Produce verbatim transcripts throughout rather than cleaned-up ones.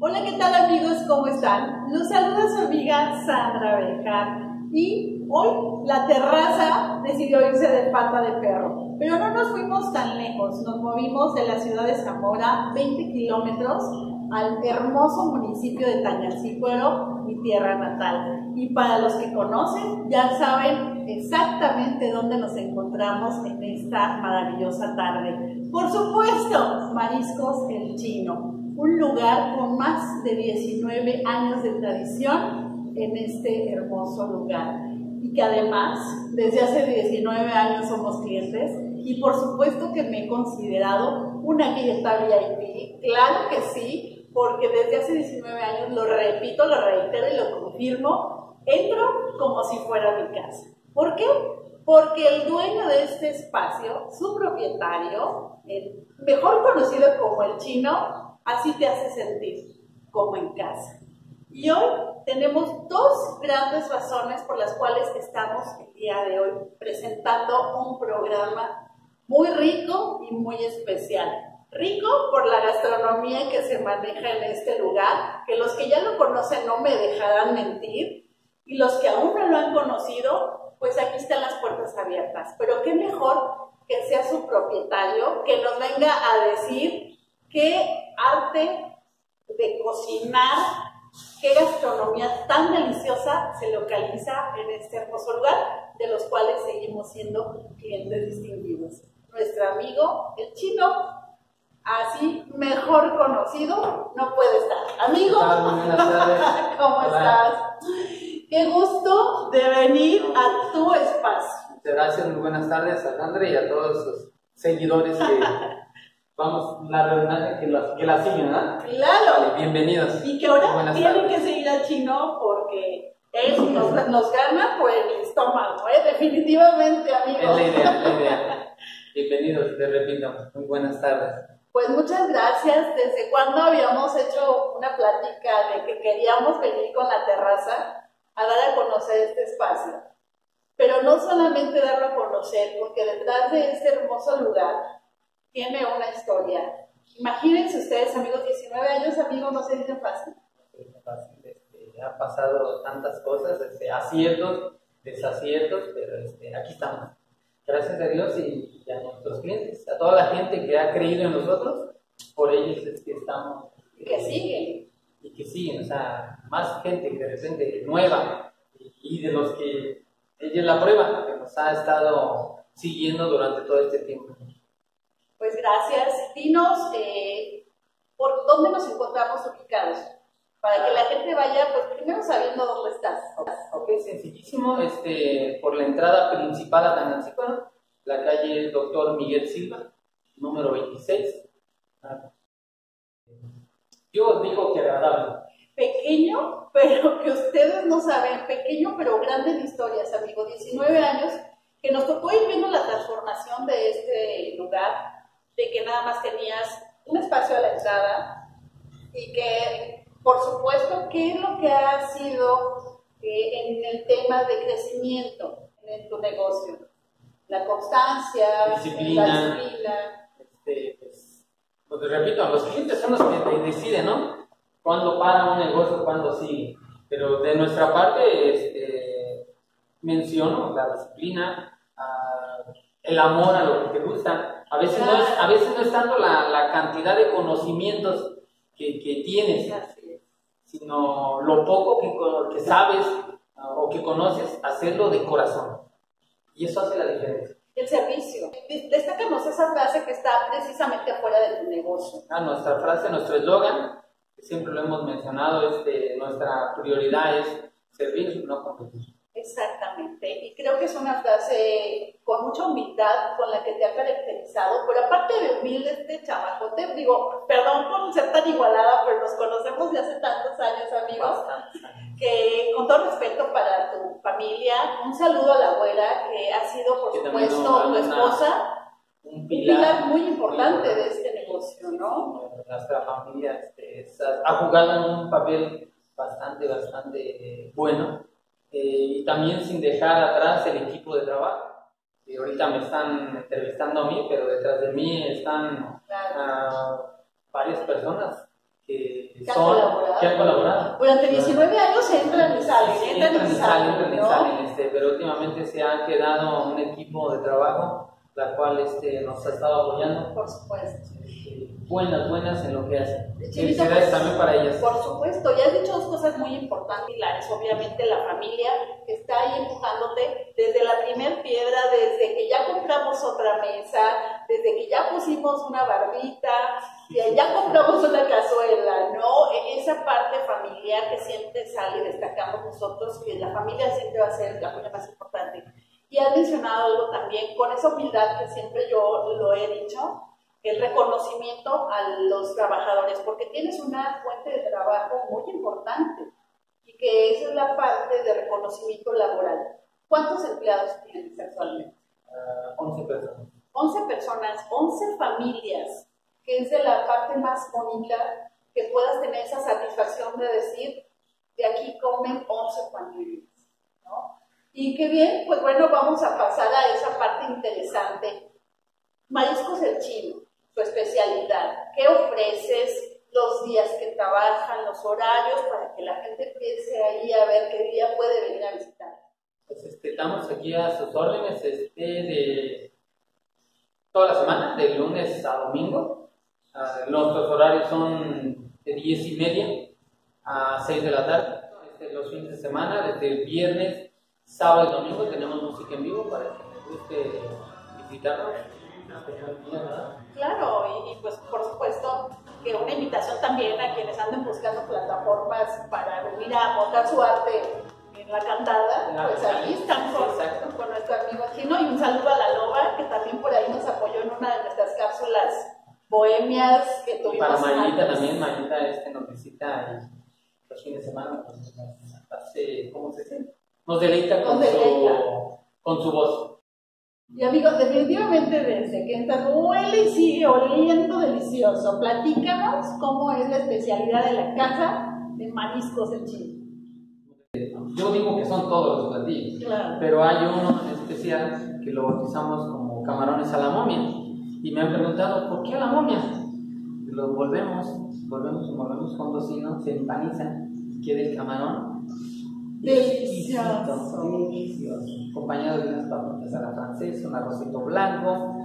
Hola, ¿qué tal amigos? ¿Cómo están? Los saluda su amiga Sandra Bejar y hoy la terraza decidió irse de pata de perro, pero no nos fuimos tan lejos, nos movimos de la ciudad de Zamora veinte kilómetros al hermoso municipio de Tañacícuaro, mi tierra natal. Y para los que conocen, ya saben exactamente dónde nos encontramos en esta maravillosa tarde. Por supuesto, Mariscos El Chino, un lugar con más de diecinueve años de tradición en este hermoso lugar. Y que además, desde hace diecinueve años somos clientes y por supuesto que me he considerado una clienta V I P, claro que sí, porque desde hace diecinueve años, lo repito, lo reitero y lo confirmo, entro como si fuera mi casa. ¿Por qué? Porque el dueño de este espacio, su propietario, el mejor conocido como El Chino, así te hace sentir como en casa. Y hoy tenemos dos grandes razones por las cuales estamos el día de hoy presentando un programa muy rico y muy especial. Rico por la gastronomía que se maneja en este lugar, que los que ya lo conocen no me dejarán mentir, y los que aún no lo han conocido, pues aquí están las puertas abiertas. Pero qué mejor que sea su propietario, que nos venga a decir qué arte de cocinar, qué gastronomía tan deliciosa se localiza en este hermoso lugar, de los cuales seguimos siendo clientes distinguidos. Nuestro amigo El Chino, así mejor conocido, no puede estar. Amigo, ¿cómo Hola. estás? Qué gusto de venir a tu espacio. Muchas gracias, muy buenas tardes a Sandra y a todos los seguidores que vamos, la redundancia, que la, que la siguen, ¿verdad? Claro. Vale, bienvenidos. Y que ahora Buenas tienen tardes. que seguir al Chino porque él nos, nos gana por el estómago, ¿eh? Definitivamente, amigo. Es la idea, la idea. Bienvenidos, te repito, muy buenas tardes. Pues muchas gracias. ¿Desde cuándo habíamos hecho una plática de que queríamos venir con la terraza a dar a conocer este espacio? Pero no solamente darlo a conocer, porque detrás de este hermoso lugar tiene una historia. Imagínense ustedes, amigos, diecinueve años, amigos, no se dicen fácil. Este, ha pasado tantas cosas, este, aciertos, desaciertos, pero este, aquí estamos. Gracias a Dios y, y a nuestros clientes, a toda la gente que ha creído en nosotros, por ellos es que estamos. Y que siguen. Y que siguen, o sea, más gente que de repente nueva y, y de los que ella es la prueba que nos ha estado siguiendo durante todo este tiempo. Pues gracias. Dinos, eh, ¿por dónde nos encontramos ubicados? Para que la gente vaya, pues primero sabiendo dónde estás. Ok, sencillísimo, este, por la entrada principal a Tañacícuaro, la calle Doctor Miguel Silva, número veintiséis. Yo os digo que agradable. Pequeño, pero que ustedes no saben, pequeño pero grande en historias, amigo. diecinueve años, que nos tocó ir viendo la transformación de este lugar, de que nada más tenías un espacio a la entrada y que, por supuesto, ¿qué es lo que ha sido eh, en el tema de crecimiento en tu negocio? La constancia, Disciplina. la disciplina. Este, pues, pues te repito, los clientes son los que deciden, ¿no? Cuándo para un negocio, cuándo sigue. Pero de nuestra parte, este, menciono la disciplina, uh, el amor a lo que te gusta. A veces, no es, a veces no es tanto la, la cantidad de conocimientos que, que tienes, sino lo poco que, que sabes uh, o que conoces, hacerlo de corazón. Y eso hace la diferencia. El servicio. Destácanos esa frase que está precisamente afuera de tu negocio. Ah, nuestra frase, nuestro eslogan, que siempre lo hemos mencionado, es de nuestra prioridad es servir, no competir. Exactamente, y creo que es una frase con mucha humildad con la que te ha caracterizado, pero aparte de humilde este chamacote, digo, perdón por ser tan igualada, pero nos conocemos de hace tantos años, amigos, que con todo respeto para tu familia, un saludo a la abuela, que ha sido, por Que supuesto, no, tu esposa, un pilar, un pilar muy importante muy de este negocio, ¿no? Nuestra familia este, ha jugado un papel bastante, bastante bueno. Eh, y también sin dejar atrás el equipo de trabajo. Y ahorita me están entrevistando a mí, pero detrás de mí están claro. uh, varias personas que, que, son, han que han colaborado. Durante diecinueve años entran y salen, Sí, entran, entran y y salen, salen, entran y ¿no? salen, este, pero últimamente se ha quedado un equipo de trabajo, la cual este, nos ha estado apoyando. Por supuesto. Buenas, buenas en lo que hacen. Chinita, Felicidades pues, también para ellas. Por supuesto, ya has dicho dos cosas muy importantes, pilares. Obviamente la familia que está ahí empujándote desde la primer piedra, desde que ya compramos otra mesa, desde que ya pusimos una barbita, ya, ya compramos una cazuela, ¿no? Esa parte familiar que siempre sale y destacamos nosotros, que la familia siempre va a ser la cosa más importante. Y has mencionado algo también, con esa humildad que siempre yo lo he dicho, el reconocimiento a los trabajadores, porque tienes una fuente de trabajo muy importante y que esa es la parte de reconocimiento laboral. ¿Cuántos empleados tienes actualmente? Uh, once personas. once personas, once familias, que es de la parte más bonita, que puedas tener esa satisfacción de decir, de aquí comen once familias, ¿no? Y qué bien, pues bueno, vamos a pasar a esa parte interesante. Mariscos El Chino, tu especialidad. ¿Qué ofreces? Los días que trabajan, los horarios, para que la gente empiece ahí a ver qué día puede venir a visitar. Pues este, estamos aquí a sus órdenes este, de toda la semana, de lunes a domingo. Uh, nuestros horarios son de diez y media a seis de la tarde. Este, los fines de semana, desde el viernes, sábado y domingo, tenemos música en vivo para que les guste visitarnos. Claro, y, y pues por supuesto que una invitación también a quienes anden buscando plataformas para venir a mostrar su arte en la cantada, claro, pues ahí están con, con nuestro amigo Chino, y un saludo a la Loba, que también por ahí nos apoyó en una de nuestras cápsulas bohemias que tuvimos. Para Mayita también, Mayita este, nos visita los fines de semana, pues, hace, ¿cómo se dice? Nos deleita con, nos deleita. Su, con su voz. Y amigos, definitivamente desde que entras huele y sigue oliendo delicioso. Platícanos cómo es la especialidad de la casa de Mariscos El Chino. Yo digo que son todos los platillos, claro, pero hay uno en especial que lo bautizamos como camarones a la momia. Y me han preguntado, ¿por qué a la momia? Los volvemos, volvemos y volvemos con tocino, se empanizan, queda el camarón delicioso, delicioso, acompañado de unas papitas a la francesa, un arrocito blanco,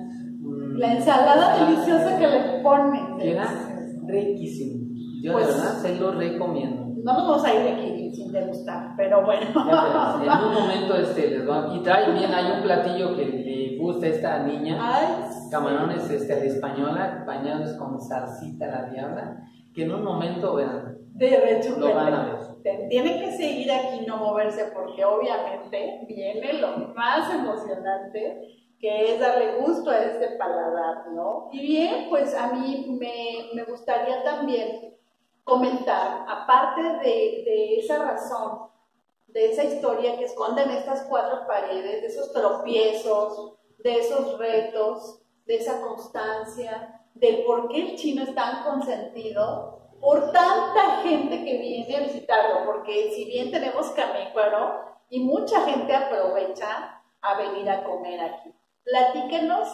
la ensalada deliciosa que le ponen, queda riquísimo. Yo pues, de verdad se lo recomiendo. No nos vamos a ir de aquí sin degustar, pero bueno. Ya, en un momento este, les va, y trae bien, hay un platillo que le gusta a esta niña, ay, camarones este, a la española, bañados con salsita a la diabla, que en un momento, vean, de rechupete. Lo van a ver. Tiene que seguir aquí, no moverse, porque obviamente viene lo más emocionante, que es darle gusto a este paladar, ¿no? Y bien, pues a mí me, me gustaría también comentar, aparte de, de esa razón, de esa historia que esconden estas cuatro paredes, de esos tropiezos, de esos retos, de esa constancia, del por qué el chino es tan consentido por tanta gente que viene a visitarlo, porque si bien tenemos Camécuaro y mucha gente aprovecha a venir a comer aquí. Platíquenos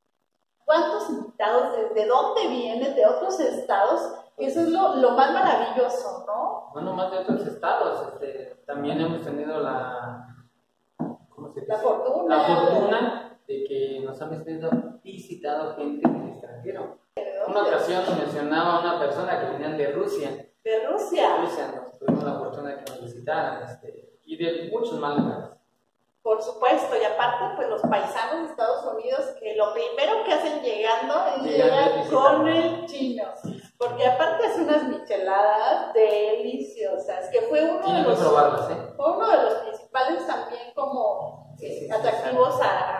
cuántos invitados, desde dónde vienen, de otros estados. Eso es lo, lo más maravilloso, ¿no? Bueno, más de otros estados, este, también hemos tenido la, ¿cómo se dice? La fortuna. La fortuna de que nos han visitado, visitado gente del extranjero. En una ocasión nos mencionaba una persona que venían de Rusia. De Rusia. De Rusia, nos tuvimos la fortuna de que nos visitaran, este, y de muchos más lugares. Por supuesto, y aparte, pues los paisanos de Estados Unidos, que lo primero que hacen llegando es llegar con el chino, porque aparte es unas micheladas deliciosas, que fue uno, de los, probarlas, ¿eh? fue uno de los principales también como sí, sí, atractivos sí,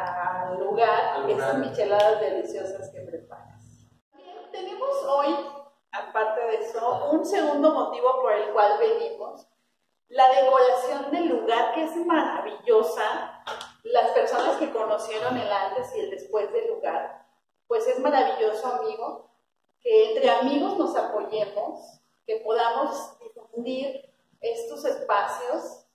al lugar, al lugar, esas micheladas deliciosas que preparas. Bien, tenemos hoy, aparte de eso, un segundo motivo por el cual venimos. La decoración del lugar, que es maravillosa. Las personas que conocieron el antes y el después del lugar, pues es maravilloso, amigo, que entre amigos nos apoyemos, que podamos difundir estos espacios.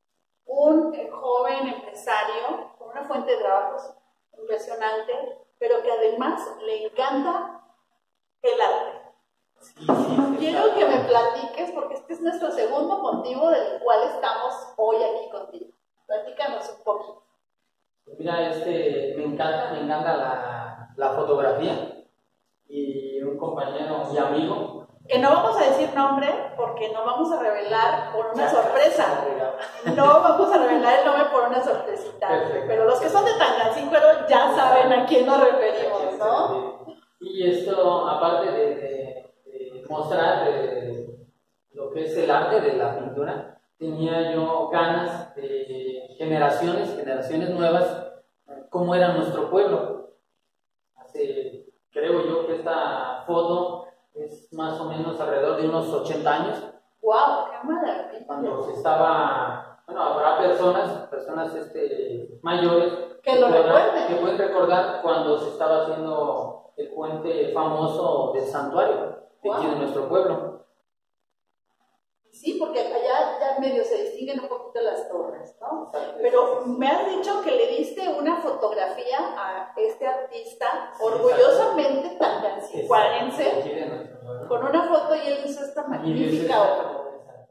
Un joven empresario con una fuente de trabajos impresionante, pero que además le encanta el arte. Sí, sí, Quiero que me platiques, porque este es nuestro segundo motivo del cual estamos hoy aquí contigo. Platícanos un poquito. Mira, este, me encanta, me encanta la, la fotografía, y un compañero y amigo. Que no vamos a decir nombre porque no vamos a revelar por una sorpresa. No vamos a revelar el nombre por una sorpresita. Perfecto. Pero los que son de Tangancícuaro ya saben a quién nos referimos, ¿no? Y esto, aparte de, de, de mostrar de, lo que es el arte de la pintura, tenía yo ganas de generaciones, generaciones nuevas, cómo era nuestro pueblo. Hace, creo yo que esta foto es más o menos alrededor de unos ochenta años. ¡Wow! ¡Qué maravilla! Cuando se estaba, bueno, habrá personas, personas este, mayores que lo podrán, recuerden, que pueden recordar cuando se estaba haciendo el puente famoso del santuario de aquí de nuestro pueblo. Sí, porque allá ya medio se distinguen un poquito las torres, ¿no? Exacto. Pero me has dicho que le diste una fotografía a este artista, sí, orgullosamente tangancicuarense, con una foto, y él hizo esta magnífica obra.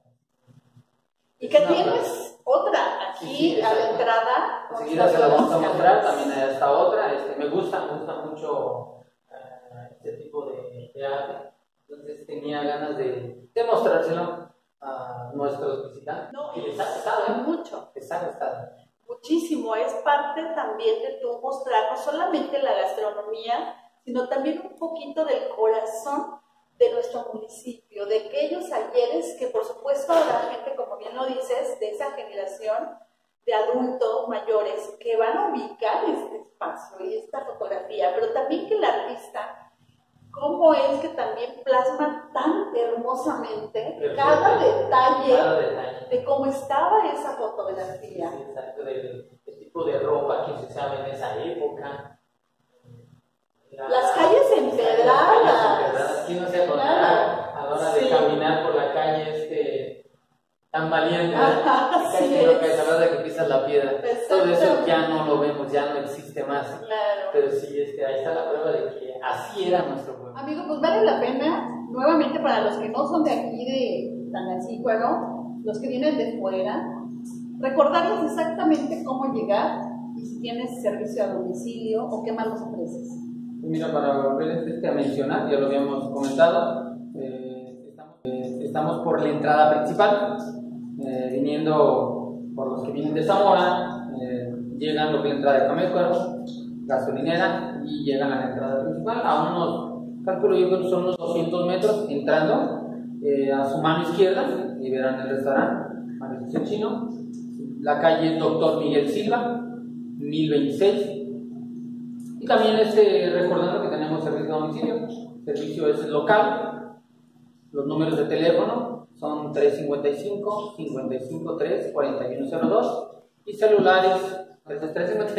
Y que tienes otra aquí, sí, sí, a la entrada. Enseguida se la vamos a mostrar, también hay esta otra. Este, me gusta, me gusta mucho uh, este tipo de, de arte. Entonces tenía ganas de, de mostrárselo a nuestros visitantes. No, y les ha gustado, ¿eh? Mucho. Les ha gustado. Muchísimo. Es parte también de tu mostrar no solamente la gastronomía, sino también un poquito del corazón de nuestro municipio, de aquellos ayeres que por supuesto habrá gente, como bien lo dices, de esa generación de adultos mayores que van a ubicar este espacio y esta fotografía, pero también que el artista, cómo es que también plasma tan hermosamente Perfecto. cada detalle, cada detalle de cómo estaba esa fotografía. Sí, exacto, del, del tipo de ropa que se usaba en esa época. La, las calles empedradas. ¿Quién no se acordará a la hora sí. de caminar por la calle este, tan valiente? Ajá, casi sí no caes a la hora de que pisas la piedra. Todo eso ya no lo vemos, ya no existe más. Claro. Pero sí, este, ahí está la prueba de que así era nuestro pueblo. Amigo, pues vale la pena, nuevamente para los que no son de aquí de Tangancícuaro, los que vienen de fuera, recordarles exactamente cómo llegar y si tienes servicio a domicilio o qué más nos ofreces. Mira, para volver este a mencionar, ya lo habíamos comentado, eh, estamos, eh, estamos por la entrada principal, eh, viniendo por los que vienen de Zamora, eh, llegan lo que es la entrada de Camécuaro, gasolinera, y llegan a la entrada principal, a unos, calculo yo que son unos doscientos metros, entrando eh, a su mano izquierda, y verán el restaurante, Marisco Chino. La calle es Doctor Miguel Silva, mil veintiséis. Y también este, recordando que tenemos servicio a domicilio. El servicio es local. Los números de teléfono son tres cinco cinco, cinco cinco tres, cuatro uno cero dos. Y celulares, pues tres cinco uno,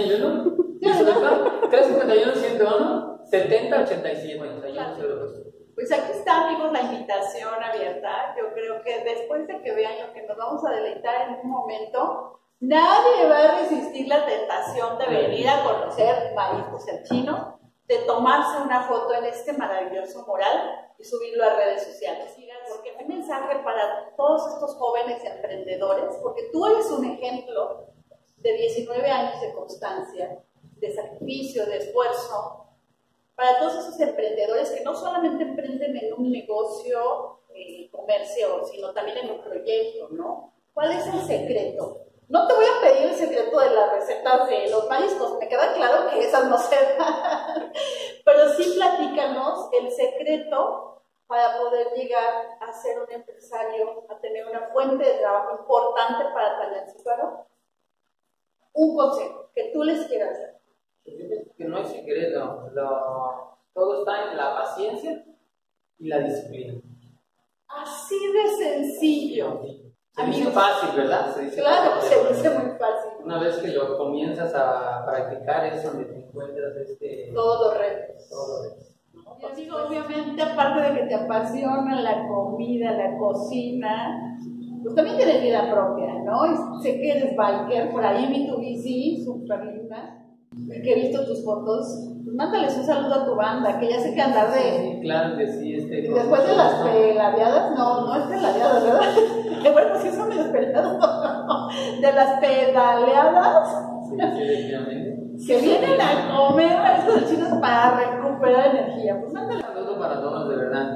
tres cinco uno, ciento uno, setenta ochenta y siete. Pues aquí está, amigos, la invitación abierta. Yo creo que después de que vean lo que nos vamos a deleitar en un momento, nadie va a resistir la tentación de venir a conocer Mariscos El Chino, de tomarse una foto en este maravilloso mural y subirlo a redes sociales. Porque hay mensaje para todos estos jóvenes emprendedores, porque tú eres un ejemplo de diecinueve años de constancia, de sacrificio, de esfuerzo, para todos esos emprendedores que no solamente emprenden en un negocio, eh, comercio, sino también en un proyecto, ¿no? ¿Cuál es el secreto? No te voy a pedir el secreto de las recetas de los mariscos, me queda claro que esas no se dan, pero sí platícanos el secreto para poder llegar a ser un empresario, a tener una fuente de trabajo importante para Tangancícuaro. Un consejo que tú les quieras dar. Que no hay secreto, lo, todo está en la paciencia y la disciplina. Así de sencillo. Se dice fácil, ¿verdad? Se dice claro, fácil, se dice muy fácil. Una vez que lo comienzas a practicar es donde te encuentras este, todos los retos. Todos los retos. Yo digo, obviamente, aparte de que te apasiona la comida, la cocina, pues también tienes vida propia, ¿no? Y sé que eres biker, por ahí vi tu bici, súper linda, que he visto tus fotos, Mándales un saludo a tu banda, que ya sé que andar de... Sí, claro que sí. Este, Después de las peladeadas, no, no es peladeadas, ¿verdad? Que bueno, sí son medio peladas. De las pedaleadas. Sí, sí, definitivamente. Que vienen a comer a estos chinos para recuperar energía. Pues mándales. Un saludo para todos, de verdad.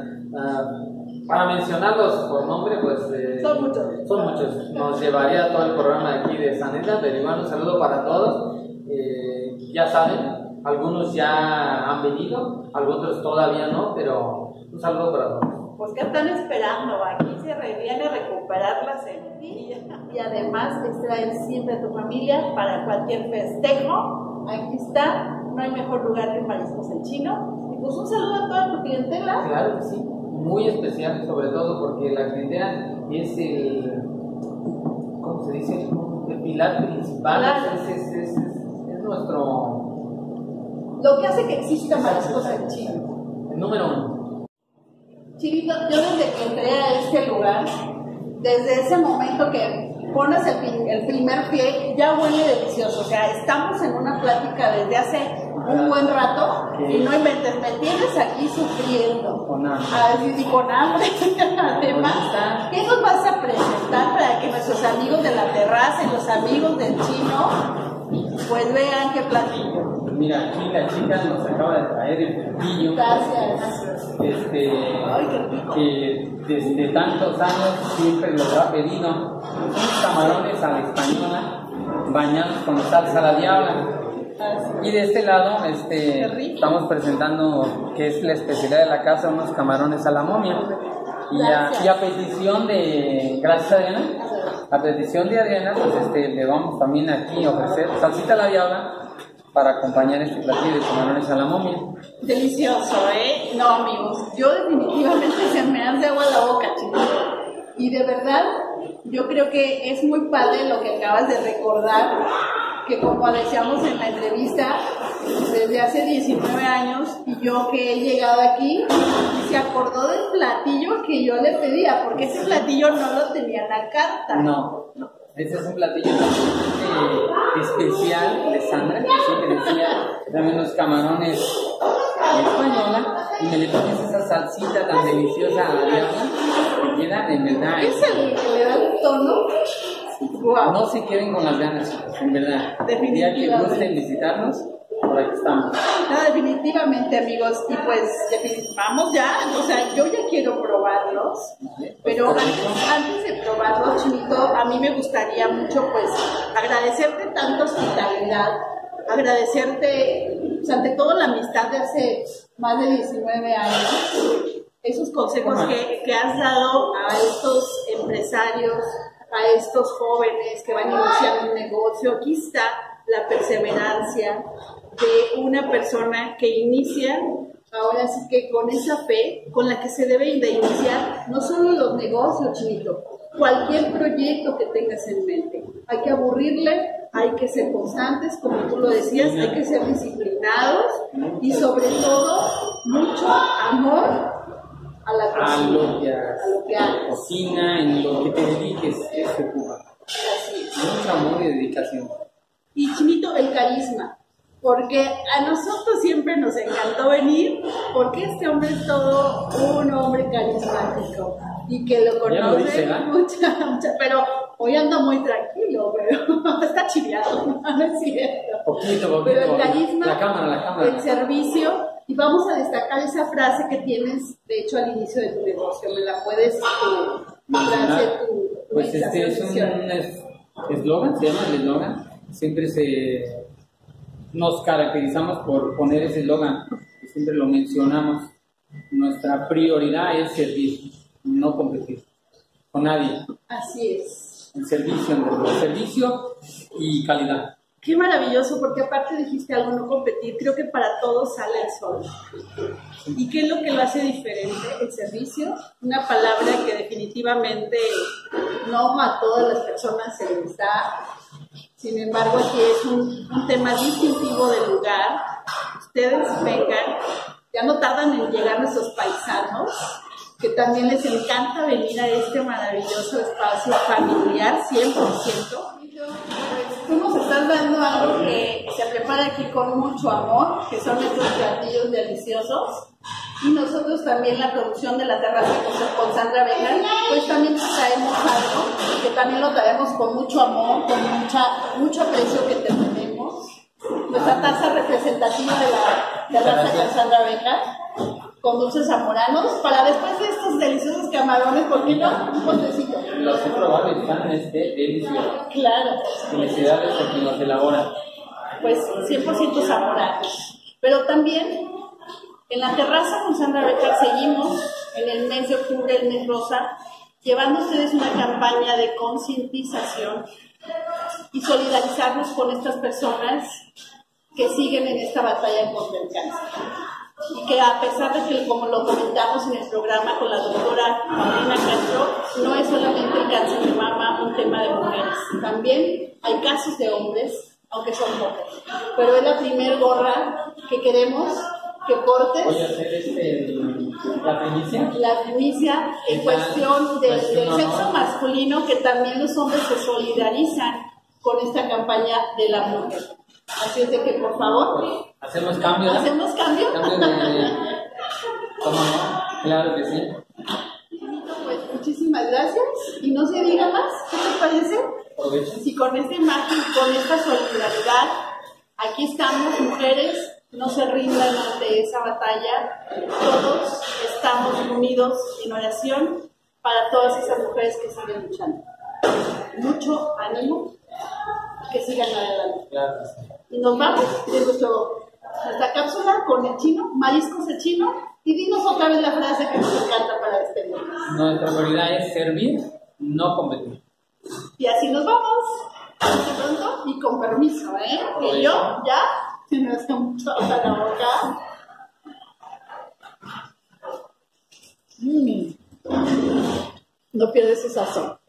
Uh, para mencionarlos por nombre, pues... Eh, son muchos. Son muchos. Nos llevaría todo el programa de aquí de Saneta, pero igual un saludo para todos. Eh, ya saben. Algunos ya han venido, algunos todavía no, pero un saludo para todos. Pues, ¿qué están esperando? Aquí se viene a recuperar las energías. Y además, extraer siempre a tu familia para cualquier festejo. Aquí está, no hay mejor lugar que Mariscos El Chino. Y pues un saludo a toda tu clientela. Claro que sí, muy especial, sobre todo porque la clientela es el, ¿cómo se dice? El pilar principal, claro. es, es, es, es, es nuestro... Lo que hace que exista Mariscos El Chino. El número uno. Chinito, yo desde que entré a este lugar, desde ese momento que pones el, el primer pie, ya huele delicioso. O sea, estamos en una plática desde hace un buen rato y no inventes, me tienes aquí sufriendo. Con hambre. Así, y con hambre. Además, ¿qué nos vas a presentar para que nuestros amigos de la terraza y los amigos del Chino pues vean qué platillo? Mira, aquí la chica nos acaba de traer el platillo. Gracias. Este, Ay, qué rico. Que desde tantos años siempre lo ha pedido. Unos camarones a la española, bañados con salsa a la diabla. Y de este lado este, estamos presentando, que es la especialidad de la casa, unos camarones a la momia. Y a, y a petición de, gracias Adriana, a petición de Adriana, pues este, le vamos también aquí a ofrecer salsita a la diabla para acompañar este platillo de camarones a la momia. Delicioso, ¿eh? No, amigos, yo definitivamente se me hace agua la boca, chicos. Y de verdad, yo creo que es muy padre lo que acabas de recordar, que como decíamos en la entrevista, desde hace diecinueve años, y yo que he llegado aquí, se acordó del platillo que yo le pedía, porque ese platillo no lo tenía en la carta. No, no. Ese es un platillo eh, especial de Sandra, sí, que decía, dame unos camarones española y me le pones esa salsita tan deliciosa a la diabla que queda de verdad. ¿Es el que le da el tono? Wow. No se queden con las ganas, chicos, en verdad. Definitivamente. Ya que gusten visitarnos, por aquí estamos. No, definitivamente, amigos, y pues vamos ya, o sea, yo ya quiero probarlos, pero antes, antes de probarlos, Chinito, a mí me gustaría mucho, pues, agradecerte tanta hospitalidad, agradecerte, pues, ante todo la amistad de hace más de diecinueve años, esos consejos que, que has dado a estos empresarios, a estos jóvenes que van iniciando un negocio. Aquí está la perseverancia de una persona que inicia, ahora sí que con esa fe con la que se debe de iniciar no solo los negocios, Chinito, cualquier proyecto que tengas en mente. Hay que aburrirle, hay que ser constantes, como tú lo decías, hay que ser disciplinados y sobre todo mucho amor a la cocina, a lo que, a lo que hagas. Cocina, en lo que te dediques, es tu Cuba. Así es. Mucho amor y dedicación. Y Chinito, el carisma, porque a nosotros siempre nos encantó venir, porque este hombre es todo un hombre carismático y que lo conoce mucha, mucha, pero hoy anda muy tranquilo, pero está chiviado, no es cierto. Poquito, poquito. Pero el carisma, la cámara, la cámara. el servicio, y vamos a destacar esa frase que tienes, de hecho, al inicio de tu negocio. ¿Me la puedes mencionar? Tu, tu pues este es un eslogan, se llama el eslogan. Siempre se nos caracterizamos por poner ese eslogan, siempre lo mencionamos. Nuestra prioridad es servir, no competir con nadie. Así es. El servicio, el servicio y calidad. Qué maravilloso, porque aparte dijiste algo, no competir. Creo que para todos sale el sol. ¿Y qué es lo que lo hace diferente? El servicio, una palabra que definitivamente no a todas las personas se les da. Sin embargo, aquí es un, un tema distintivo del lugar. Ustedes vengan, ya no tardan en llegar nuestros paisanos, que también les encanta venir a este maravilloso espacio familiar, cien por ciento. tú nos estás dando algo que se prepara aquí con mucho amor, que son estos platillos deliciosos. Y nosotros también, la producción de la terraza con Sandra Bejar, pues también traemos algo que también lo traemos con mucho amor, con mucha, mucho aprecio que te tenemos. Nuestra taza representativa de la terraza con Sandra Bejar, con dulces zamoranos, para después de estos deliciosos camarones, ¿por qué no? Un postrecito. Los he probado y están este, deliciosos. Claro. Felicidades a quien los elabora. Pues cien por ciento zamoranos. Pero también en la terraza con Sandra Bejar seguimos en el mes de octubre, el mes rosa, llevando a ustedes una campaña de concientización y solidarizarnos con estas personas que siguen en esta batalla contra el cáncer. Y que a pesar de que, como lo comentamos en el programa con la doctora Paulina Castro, no es solamente el cáncer de mama un tema de mujeres. También hay casos de hombres, aunque son pocos. Pero es la primer gorra que queremos que portes. Voy a hacer este, la primicia. La primicia en cuestión del, del sexo masculino, que también los hombres se solidarizan con esta campaña de la mujer. Así es de que, por favor, hacemos cambio, ¿no? ¿Hacemos cambio? Cambio de... ¿Cómo no? Claro que sí. Pues muchísimas gracias. Y no se diga más, ¿qué te parece? Aprovecho. Si con esta imagen, con esta solidaridad, aquí estamos, mujeres, no se rindan ante esa batalla. Todos estamos unidos en oración para todas esas mujeres que siguen luchando. Mucho ánimo, que sigan adelante. Claro. Y nos vamos de nuestro, nuestra cápsula con el chino, mariscos de chino, y dinos otra vez la frase que nos encanta para despedirnos. Nuestra prioridad es servir, no competir. Y así nos vamos. Hasta pronto y con permiso, ¿eh? Que yo ya se me hace mucho a la boca. Mm. No pierdes su sazón.